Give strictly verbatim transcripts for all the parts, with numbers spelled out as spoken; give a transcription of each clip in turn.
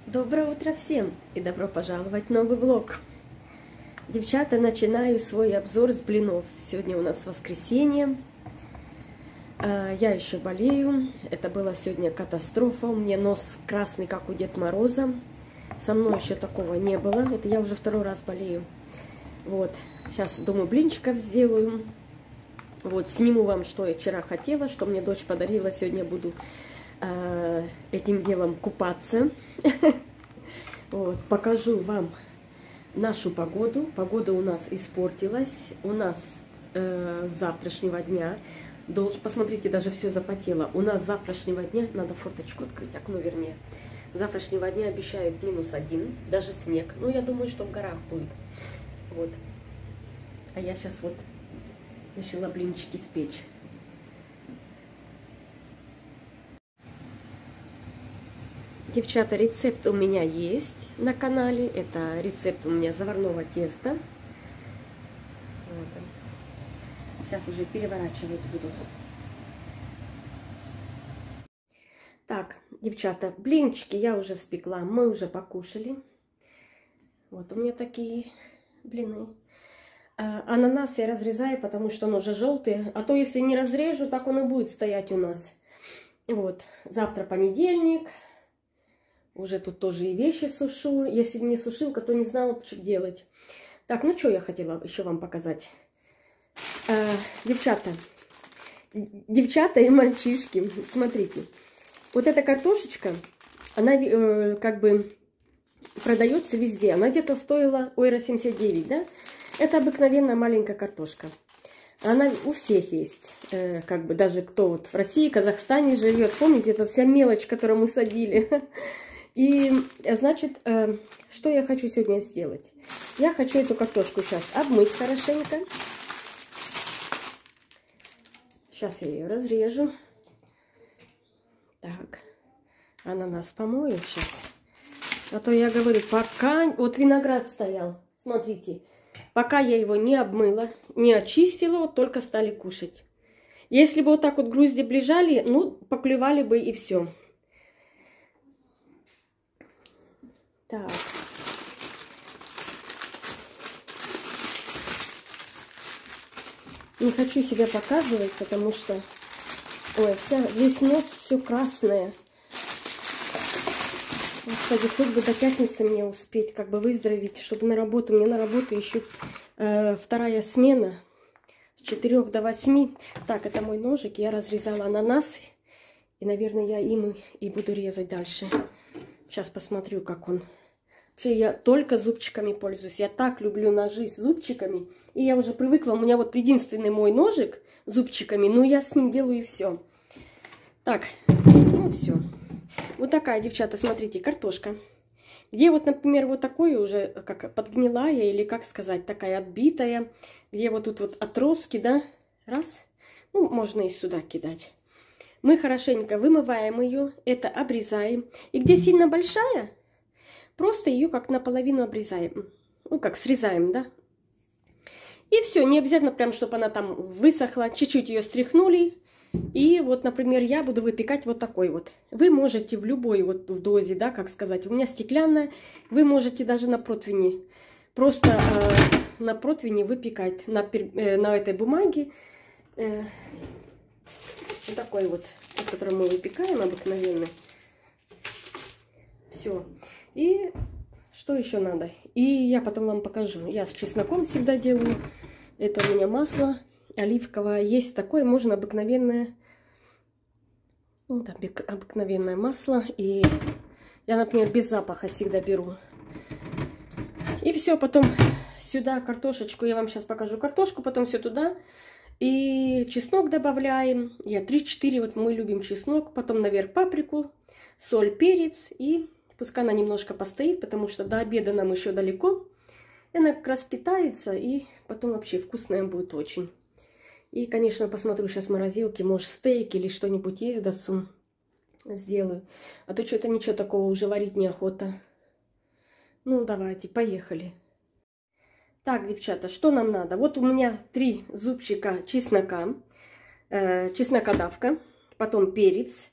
Доброе утро всем и добро пожаловать в новый влог. Девчата, начинаю свой обзор с блинов. Сегодня у нас воскресенье. Я еще болею. Это была сегодня катастрофа. У меня нос красный, как у Деда Мороза. Со мной еще такого не было. Это я уже второй раз болею. Вот. Сейчас, думаю, блинчиков сделаю. Вот, сниму вам, что я вчера хотела, что мне дочь подарила. Сегодня буду э, этим делом купаться. Вот, покажу вам нашу погоду. Погода у нас испортилась. У нас э, с завтрашнего дня, должен, посмотрите, даже все запотело. У нас с завтрашнего дня, надо форточку открыть, окно вернее. С завтрашнего дня обещают минус один, даже снег. Ну, я думаю, что в горах будет. Вот. А я сейчас вот решила блинчики спечь. Девчата, рецепт у меня есть на канале. Это рецепт у меня заварного теста. Вот он. Сейчас уже переворачивать буду. Так, девчата, блинчики я уже спекла. Мы уже покушали. Вот у меня такие блины. А, ананас я разрезаю, потому что он уже желтый. А то, если не разрежу, так он и будет стоять у нас. Вот. Завтра понедельник. Уже тут тоже и вещи сушу. Если не сушилка, то не знала, что делать. Так, ну что я хотела еще вам показать. А, девчата. Девчата и мальчишки. Смотрите. Вот эта картошечка, она э, как бы продается везде. Она где-то стоила ойра семьдесят девять, да? Это обыкновенная маленькая картошка. Она у всех есть. Э, как бы даже кто вот в России, Казахстане живет. Помните, это вся мелочь, которую мы садили. И, значит, э, что я хочу сегодня сделать? Я хочу эту картошку сейчас обмыть хорошенько. Сейчас я ее разрежу. Так, ананас помою сейчас. А то я говорю, пока... Вот виноград стоял, смотрите. Пока я его не обмыла, не очистила, вот только стали кушать. Если бы вот так вот грузди ближали, ну, поклевали бы и все. Так. Не хочу себя показывать, потому что... Ой, вся, весь нос все красное. Господи, хоть бы до пятницы мне успеть как бы выздороветь, чтобы на работу. Мне на работу еще э, вторая смена. С четырёх до восьми. Так, это мой ножик. Я разрезала ананасы. И, наверное, я им и буду резать дальше. Сейчас посмотрю, как он. Вообще, я только зубчиками пользуюсь. Я так люблю ножи с зубчиками. И я уже привыкла. У меня вот единственный мой ножик с зубчиками. Но я с ним делаю и все. Так, ну все. Вот такая, девчата, смотрите, картошка. Где вот, например, вот такое уже, как подгнилая, или как сказать, такая отбитая. Где вот тут вот отростки, да, раз. Ну, можно и сюда кидать. Мы хорошенько вымываем ее, это обрезаем. И где сильно большая, просто ее как наполовину обрезаем. Ну, как срезаем, да. И все, не обязательно прям, чтобы она там высохла. Чуть-чуть ее стряхнули. И вот, например, я буду выпекать вот такой вот. Вы можете в любой вот в дозе, да, как сказать. У меня стеклянная. Вы можете даже на противне. Просто э, на противне выпекать. На, э, на этой бумаге. Э, вот такой вот, который мы выпекаем обыкновенно. Все. И что еще надо? И я потом вам покажу. Я с чесноком всегда делаю. Это у меня масло оливковое. Есть такое, можно обыкновенное. Вот обыкновенное масло. И я, например, без запаха всегда беру. И все, потом сюда картошечку. Я вам сейчас покажу картошку. Потом все туда. И чеснок добавляем. Я три-четыре, вот мы любим чеснок. Потом наверх паприку, соль, перец. И пускай она немножко постоит, потому что до обеда нам еще далеко. И она как раз питается, и потом вообще вкусная будет очень. И, конечно, посмотрю сейчас в морозилке, может, стейк или что-нибудь есть, дацу сделаю. А то что-то ничего такого уже варить неохота. Ну, давайте, поехали. Так, девчата, что нам надо? Вот у меня три зубчика чеснока, э, чеснокодавка, потом перец,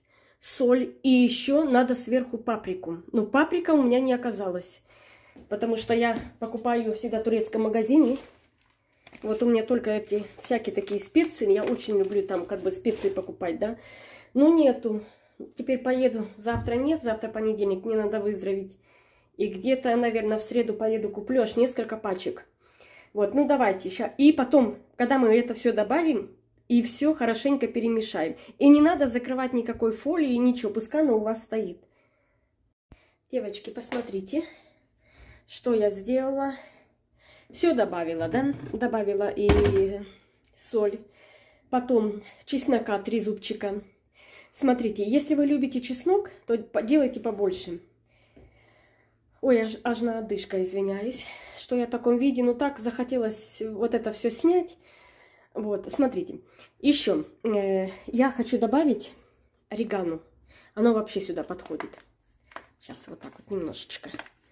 соль и еще надо сверху паприку. Но паприка у меня не оказалась, потому что я покупаю ее всегда в турецком магазине. Вот у меня только эти всякие такие специи. Я очень люблю там как бы специи покупать, да. Но нету. Теперь поеду. Завтра нет, завтра понедельник. Мне надо выздороветь. И где-то, наверное, в среду поеду, куплю аж несколько пачек. Вот, ну давайте сейчас. И потом, когда мы это все добавим, и все хорошенько перемешаем. И не надо закрывать никакой фолии, ничего. Пускай оно у вас стоит. Девочки, посмотрите, что я сделала. Все добавила, да? Добавила и соль. Потом чеснока, три зубчика. Смотрите, если вы любите чеснок, то делайте побольше. Ой, аж, аж на одышка, извиняюсь, что я в таком виде. Ну так захотелось вот это все снять. Вот, смотрите. Еще э, я хочу добавить орегано. Оно вообще сюда подходит. Сейчас вот так вот немножечко.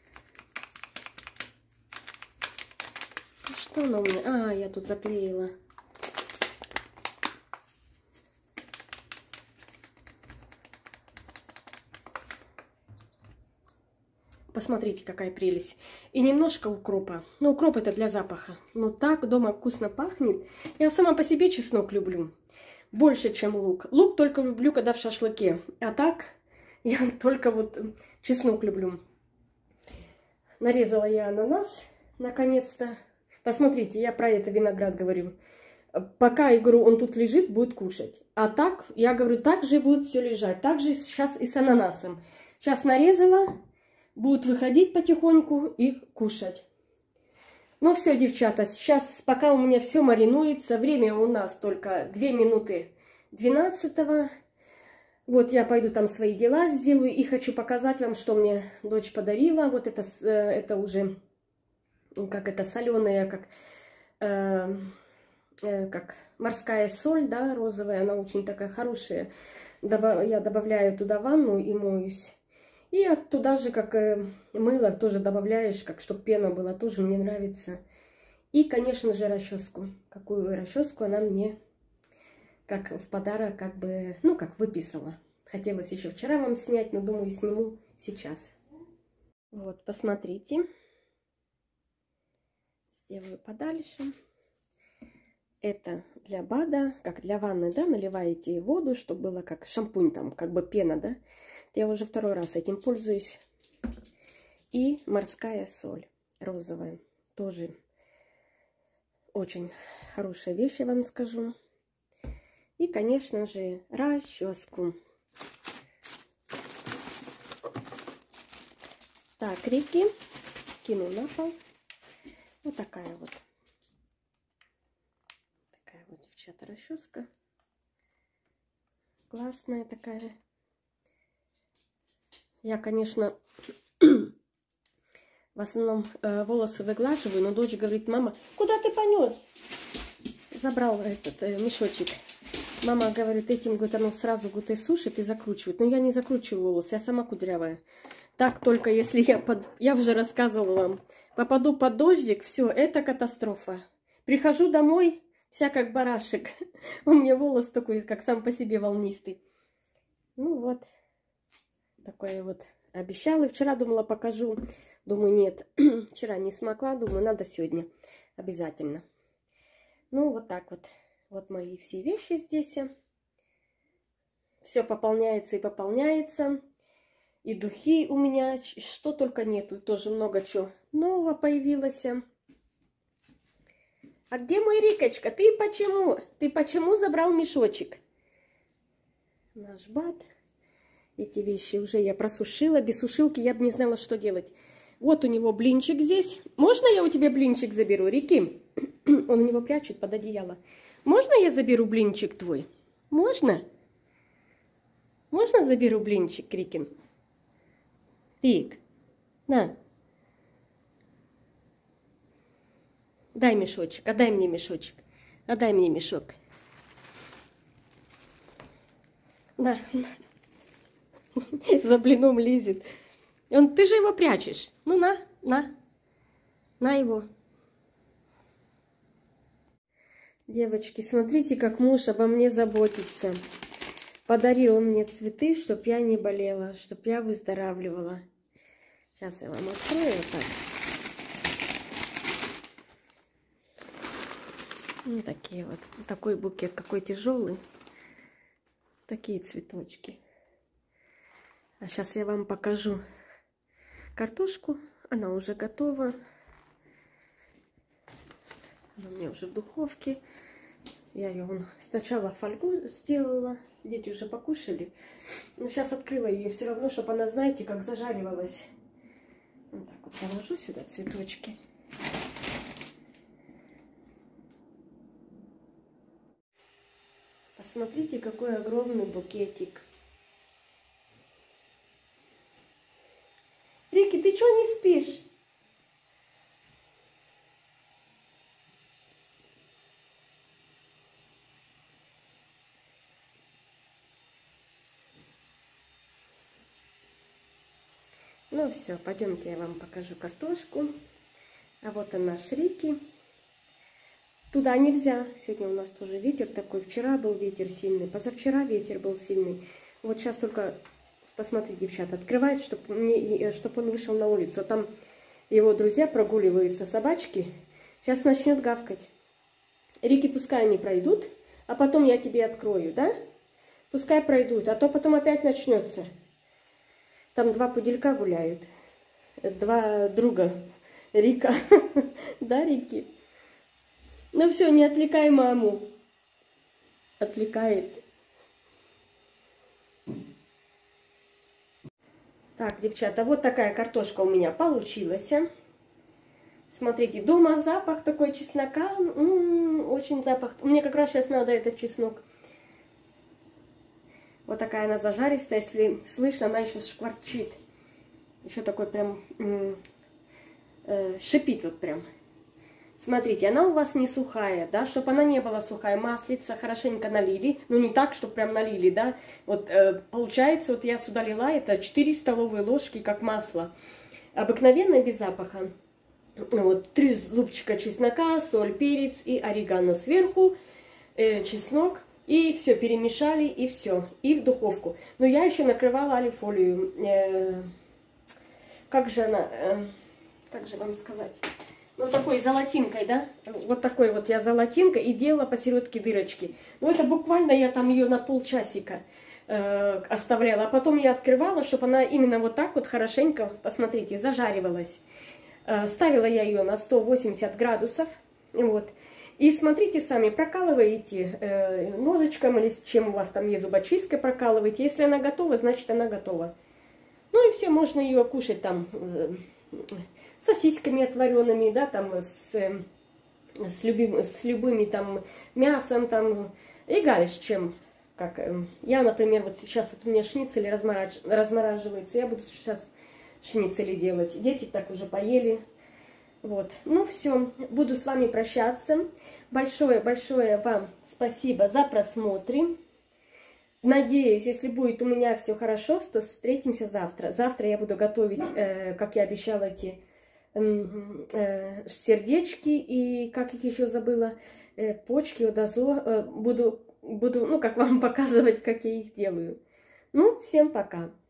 Что оно у меня? А, я тут заклеила. Посмотрите, какая прелесть. И немножко укропа. Ну, укроп это для запаха. Но так дома вкусно пахнет. Я сама по себе чеснок люблю. Больше, чем лук. Лук только люблю, когда в шашлыке. А так, я только вот чеснок люблю. Нарезала я ананас, наконец-то. Посмотрите, я про это виноград говорю. Пока, я говорю, он тут лежит, будет кушать. А так, я говорю, так же будет все лежать. Так же сейчас и с ананасом. Сейчас нарезала. Будут выходить потихоньку и кушать. Ну все, девчата, сейчас пока у меня все маринуется. Время у нас только две минуты двенадцатого. Вот я пойду там свои дела сделаю. И хочу показать вам, что мне дочь подарила. Вот это, это уже, как это, соленая, как, э, э, как морская соль, да, розовая. Она очень такая хорошая. Я добавляю туда ванну и моюсь. И оттуда же, как э, мыло, тоже добавляешь, как чтобы пена была, тоже мне нравится. И, конечно же, расческу. Какую расческу она мне, как в подарок, как бы, ну, как выписала. Хотелось еще вчера вам снять, но, думаю, сниму сейчас. Вот, посмотрите. Сделаю подальше. Это для бада, как для ванны, да, наливаете воду, чтобы было как шампунь там, как бы пена, да. Я уже второй раз этим пользуюсь. И морская соль розовая. Тоже очень хорошая вещь, я вам скажу. И, конечно же, расческу. Так, Рики кину на пол. Вот такая вот. Такая вот, девчата, расческа. Классная такая. Я, конечно, в основном э, волосы выглаживаю, но дочь говорит: мама, куда ты понес? Забрал этот э, мешочек. Мама говорит, этим, говорит, оно сразу, говорит, и сушит, и закручивает. Но я не закручиваю волосы, я сама кудрявая. Так только если я, под... я уже рассказывала вам, попаду под дождик, все, это катастрофа. Прихожу домой, вся как барашек. У меня волос такой, как сам по себе волнистый. Ну вот. Такое вот обещала. Вчера думала, покажу. Думаю, нет. Вчера не смогла. Думаю, надо сегодня. Обязательно. Ну, вот так вот. Вот мои все вещи здесь. Все пополняется и пополняется. И духи у меня. Что только нету. Тоже много чего нового появилось. А где мой Рикочка? Ты почему? Ты почему забрал мешочек? Наш бат. Эти вещи уже я просушила. Без сушилки я бы не знала, что делать. Вот у него блинчик здесь. Можно я у тебя блинчик заберу, Рики? Он у него прячет под одеяло. Можно я заберу блинчик твой? Можно? Можно заберу блинчик, Рикин? Рик, на. Дай мешочек, отдай мне мешочек. Отдай мне мешок. На, на. За блином лезет. Он, ты же его прячешь. Ну, на, на. На его. Девочки, смотрите, как муж обо мне заботится. Подарил он мне цветы, чтоб я не болела, чтоб я выздоравливала. Сейчас я вам открою вот так. Ну, такие вот. Такой букет, какой тяжелый. Такие цветочки. А сейчас я вам покажу картошку. Она уже готова. Она у меня уже в духовке. Я ее вон сначала фольгу сделала. Дети уже покушали. Но сейчас открыла ее все равно, чтобы она, знаете, как зажаривалась. Вот так вот положу сюда цветочки. Посмотрите, какой огромный букетик. Рики, ты что не спишь? Ну все, пойдемте, я вам покажу картошку. А вот она, Рики. Туда нельзя. Сегодня у нас тоже ветер такой. Вчера был ветер сильный, позавчера ветер был сильный. Вот сейчас только, посмотрите, девчата, открывает, чтобы мне, чтобы он вышел на улицу. Там его друзья прогуливаются, собачки. Сейчас начнет гавкать. Рики, пускай они пройдут, а потом я тебе открою, да? Пускай пройдут, а то потом опять начнется. Там два пуделька гуляют. Два друга. Рика. Да, Рики? Ну все, не отвлекай маму. Отвлекает. Так, девчата, вот такая картошка у меня получилась. Смотрите, дома запах такой чеснока. М-м, очень запах. Мне как раз сейчас надо этот чеснок. Вот такая она зажаристая, если слышно, она еще шкварчит. Еще такой прям э, шипит вот прям. Смотрите, она у вас не сухая, да, чтобы она не была сухая. Маслица хорошенько налили, ну не так, чтобы прям налили, да. Вот э, получается, вот я сюда лила это четыре столовые ложки, как масло. Обыкновенно без запаха. Вот три зубчика чеснока, соль, перец и орегано сверху, э, чеснок. И все, перемешали, и все. И в духовку. Но я еще накрывала алюфолию. Э, как же она... Э, как же вам сказать? Ну, такой золотинкой, да? Вот такой вот я золотинкой и делала посередке дырочки. Ну, это буквально я там ее на полчасика э, оставляла. А потом я открывала, чтобы она именно вот так вот хорошенько, посмотрите, зажаривалась. Э, ставила я ее на сто восемьдесят градусов. Вот. И смотрите сами, прокалываете э, ножичком или с чем у вас там есть зубочисткой, прокалываете. Если она готова, значит она готова. Ну и все, можно ее кушать там э, сосисками отваренными, да, там с, э, с, любим, с любыми там мясом, там, эгаль с чем. Как, э, я, например, вот сейчас вот у меня шницели размораж, размораживаются, я буду сейчас шницели делать. Дети так уже поели. Вот, ну все, буду с вами прощаться. Большое-большое вам спасибо за просмотр. Надеюсь, если будет у меня все хорошо, то встретимся завтра. Завтра я буду готовить, э, как я обещала, эти э, э, сердечки и, как их еще забыла, э, почки, одозо. Э, буду, буду, ну, как вам показывать, как я их делаю. Ну, всем пока.